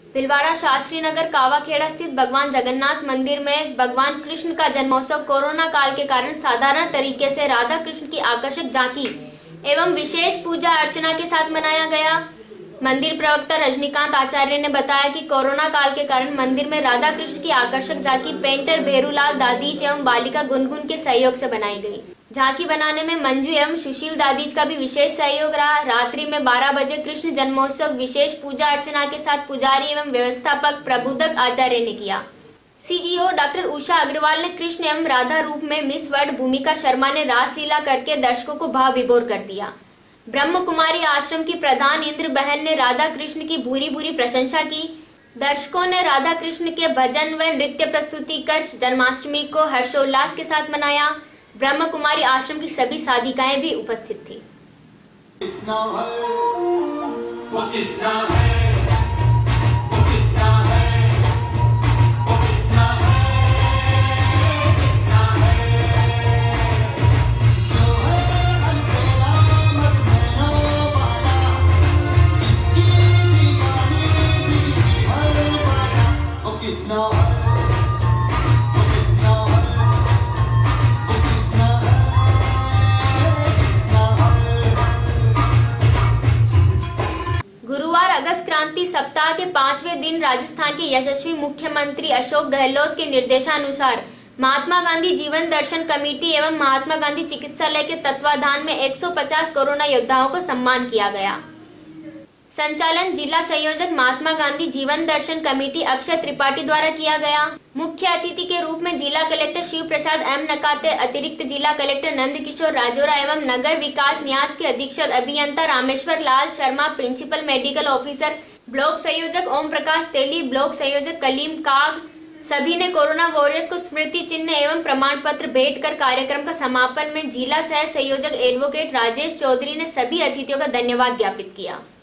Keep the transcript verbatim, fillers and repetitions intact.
भिलवाड़ा शास्त्री नगर कावाखेड़ा स्थित भगवान जगन्नाथ मंदिर में भगवान कृष्ण का जन्मोत्सव कोरोना काल के कारण साधारण तरीके से राधा कृष्ण की आकर्षक झांकी एवं विशेष पूजा अर्चना के साथ मनाया गया। मंदिर प्रवक्ता रजनीकांत आचार्य ने बताया कि कोरोना काल के कारण मंदिर में राधा कृष्ण की आकर्षक झांकी पेंटर भेरूलाल दादीज एवं बालिका गुनगुन के सहयोग से बनाई गई। झांकी बनाने में मंजू एवं सुशील दादीज का भी विशेष सहयोग रहा। रात्रि में बारह बजे कृष्ण जन्मोत्सव विशेष पूजा अर्चना के साथ पुजारी एवं व्यवस्थापक प्रबुद्धक आचार्य ने किया। सीईओ डॉक्टर उषा अग्रवाल ने कृष्ण एवं राधा रूप में मिस वर्ल्ड भूमिका शर्मा ने रासलीला करके दर्शकों को भाव विभोर कर दिया। ब्रह्म कुमारी आश्रम की प्रधान इंद्र बहन ने राधा कृष्ण की भूरी भूरी प्रशंसा की। दर्शकों ने राधा कृष्ण के भजन व नृत्य प्रस्तुति कर जन्माष्टमी को हर्षोल्लास के साथ मनाया। ब्रह्म कुमारी आश्रम की सभी साधिकाएं भी उपस्थित थी। गुरुवार अगस्त क्रांति सप्ताह के पांचवें दिन राजस्थान के यशस्वी मुख्यमंत्री अशोक गहलोत के निर्देशानुसार महात्मा गांधी जीवन दर्शन कमेटी एवं महात्मा गांधी चिकित्सालय के तत्वाधान में एक सौ पचास कोरोना योद्धाओं को सम्मान किया गया। संचालन जिला संयोजक महात्मा गांधी जीवन दर्शन कमेटी अक्षय त्रिपाठी द्वारा किया गया। मुख्य अतिथि के रूप में जिला कलेक्टर शिव प्रसाद एम नकाते, अतिरिक्त जिला कलेक्टर नंद किशोर राजौरा एवं नगर विकास न्यास के अधीक्षक अभियंता Rameshwar Lal Sharma, principal medical officer, block संयोजक ओम प्रकाश तेली, ब्लॉक संयोजक कलीम काग सभी ने कोरोना वॉरियर्स को स्मृति चिन्ह एवं प्रमाण पत्र भेंट कर कार्यक्रम का समापन में जिला सह संयोजक एडवोकेट राजेश चौधरी ने सभी अतिथियों का धन्यवाद ज्ञापित किया।